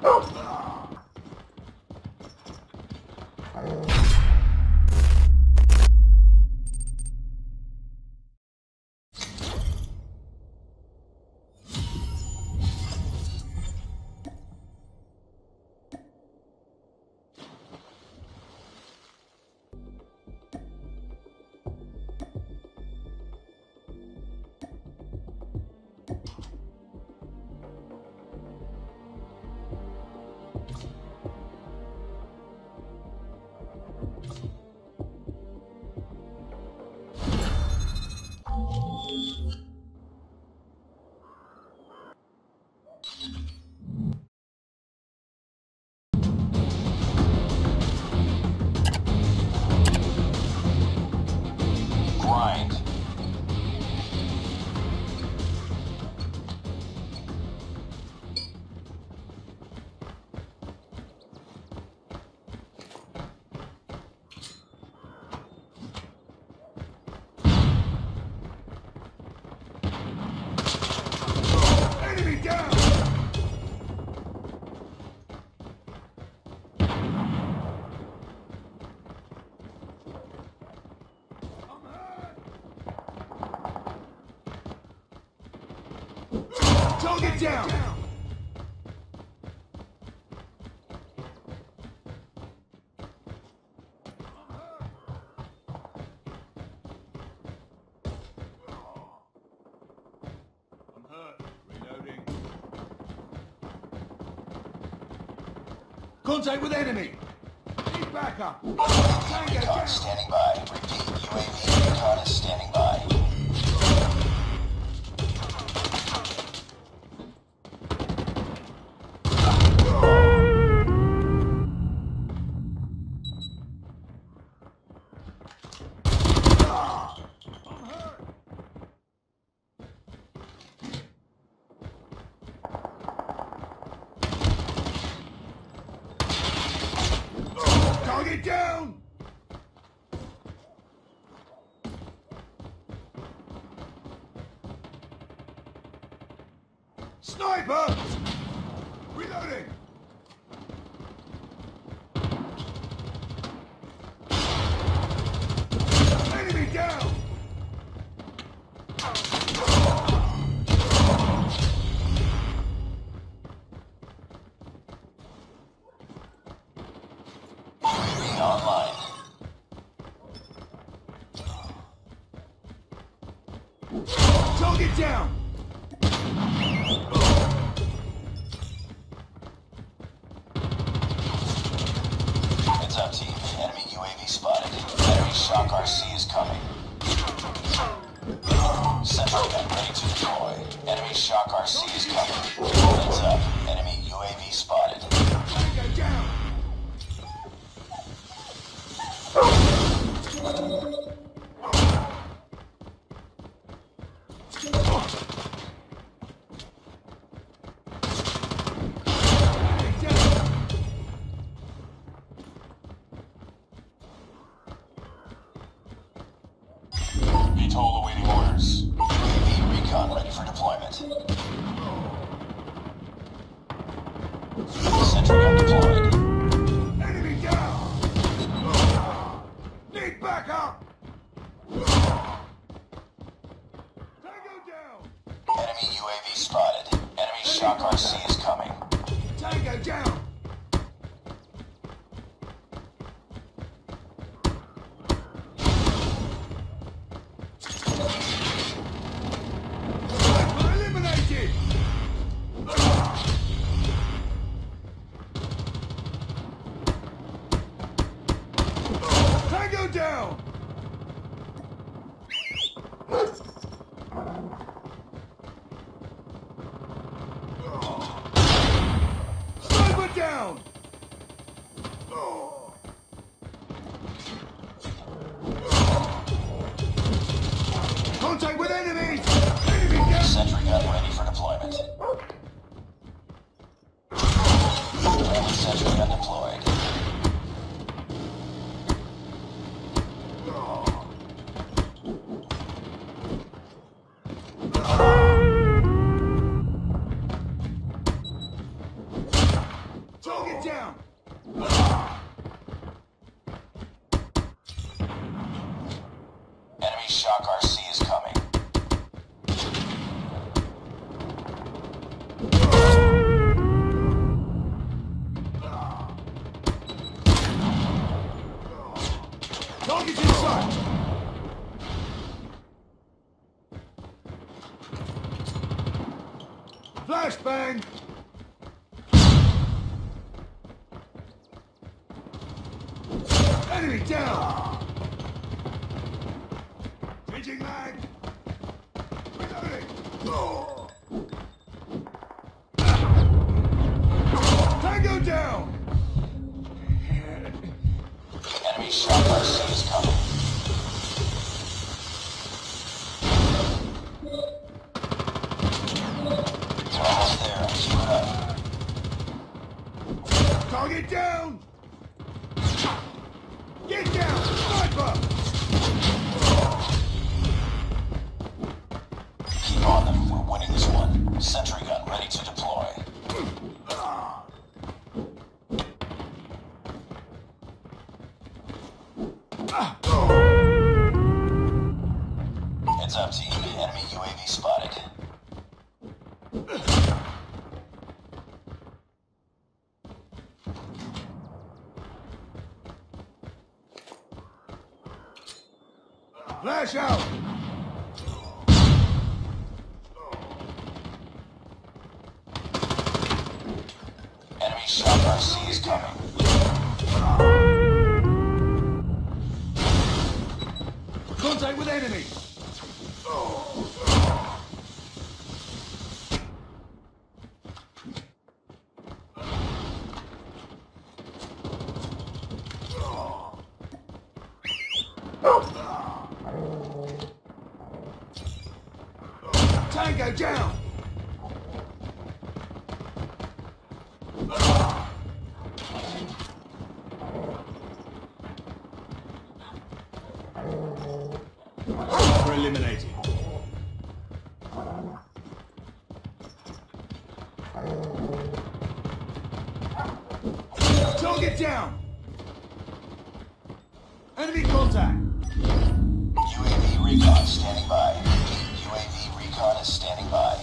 Target down! I'm hurt. Reloading. Contact with enemy! Need backup! UAV recon standing by. Repeat, UAV recon is standing by. Target down! Sniper! Reloading! Enemy down! UAV online. Target down! Heads up, team. Enemy UAV spotted. Enemy Shock RC is coming. Sentry gun ready to deploy. Enemy Shock RC is coming. Heads up. Enemy UAV spotted. Tango down! VTOL awaiting orders. UAV recon ready for deployment. Sentry gun deployed. Enemy down! Need backup! Tango down! Enemy UAV spotted. Enemy Shock RC is coming. Tango down! Sniper eliminated! Tango down! Sniper down! Contact with enemies! Enemy down! Sentry gun ready for deployment. Friendly sentry gun deployed. Target down! Enemy Shock RC is coming. Target's in sight! Flashbang! Enemy down! Changing mag! Reloading! Tango down! Enemy Shock RC is coming. You're almost there. Keep it up. Target down! Get down! Sniper! Keep on them. We're winning this one. Sentry gun ready to deploy. Heads up, team. Enemy UAV spotted. Flash out! Enemy Shock RC is coming. Contact with enemy! Tango down! We're eliminated. Target down! Enemy contact! UAV recon standing by. UAV recon is standing by.